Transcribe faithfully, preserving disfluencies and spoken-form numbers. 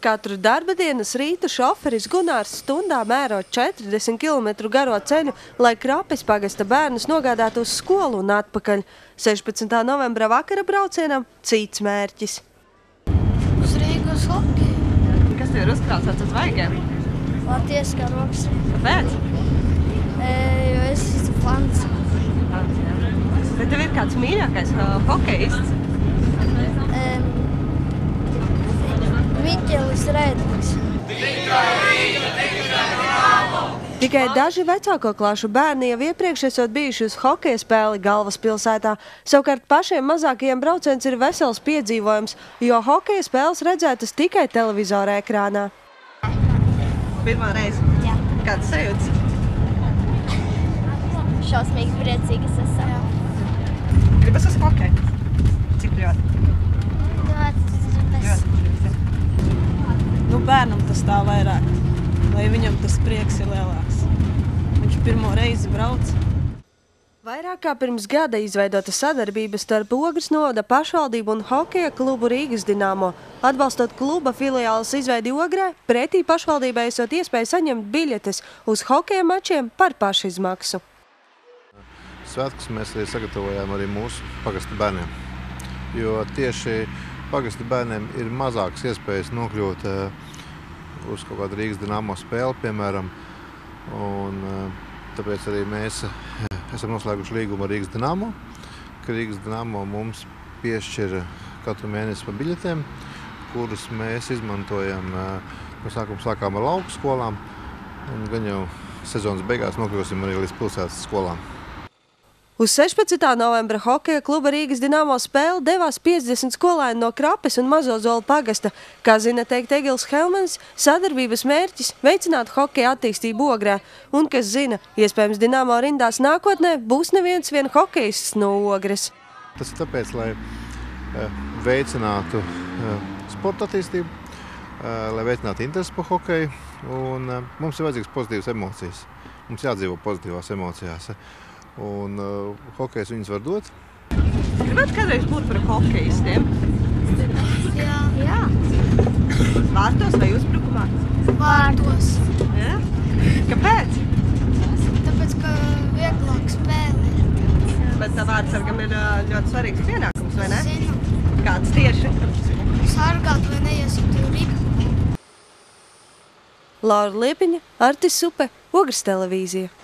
Katru darba dienas rītu šoferis Gunārs stundā mēro četrdesmit kilometru garo ceļu, lai Krapes pagasta bērnus nogādātu uz skolu un atpakaļ. sešpadsmitā novembra vakara braucienam cits mērķis. Uz Rīgu uz hokeju. Kas tev ir uzkrauts uz vaigiem? Latvijas karogs. Kāpēc? E, jo es esmu fans. Bet tev ir kāds mīļākais uh, hokejists? E, Miķelis Rēdlis. Tikai daži vecāko klāšu bērni jau iepriekš esot bijuši uz hokeja spēli galvaspilsētā. Savukārt pašiem mazākajiem brauciens ir vesels piedzīvojums, jo hokeja spēles redzētas tikai televizora ekrānā. Pirmā reize? Jā. Kāds sajūtas? Šausmīgi priecīgas esam. Gribas uz hokeju? Cik ļoti? Ļoti. Nu, bērnam tas tā vairāk, lai viņam tas prieks ir lielāks. Viņš pirmo reizi brauc. Vairāk kā pirms gada izveidota sadarbība starp Ogres novada pašvaldību un hokeja klubu Rīgas Dinamo. Atbalstot kluba filiāles izveidi Ogrē, pretī pašvaldībai esot iespēja saņemt biļetes uz hokeja mačiem par pašizmaksu. Svētkus mēs arī sagatavojām arī mūsu pagasta bērniem, jo tieši pagasta bērniem ir mazākas iespējas nokļūt uh, uz kaut kādu Rīgas Dinamo spēli, piemēram. Un, uh, tāpēc arī mēs uh, esam noslēguši līgumu ar Rīgas Dinamo, ka Rīgas Dinamo mums piešķir katru mēnesi pa biļetēm, kurus mēs izmantojam. Uh, no sākuma sākām ar lauku skolām, un gan jau sezonas beigās nokļūsim arī līdz pilsētas skolām. Uz sešpadsmitā novembra hokeja kluba Rīgas Dinamo spēli devās piecdesmit skolēni no Krapes un Mazozolu pagasta. Kā zina teikt Egils Helmanis, sadarbības mērķis veicināt hokeja attīstību Ogrē. Un, kas zina, iespējams Dinamo rindās nākotnē būs neviens vien hokejists no Ogres. Tas ir tāpēc, lai veicinātu sporta attīstību, lai veicinātu interesi par hokeju, un mums ir vajadzīgas pozitīvas emocijas. Mums jādzīvo pozitīvās emocijās. Un uh, hokejs viņus var dot. Gribētu kādreiz būt par hokejistiem? Jā. Jā. Vārtos vai uzbrukumā? Vārtos. Jā? Kāpēc? Tāpēc, ka vieglāk spēlē. Bet tā vārdsargam ir ļoti svarīgs pienākums, vai ne? Zinu. Kāds tieši? Sargāt vai neiesīt ripu. Laura Liepiņa, Artis Supe, Ogres televīzija.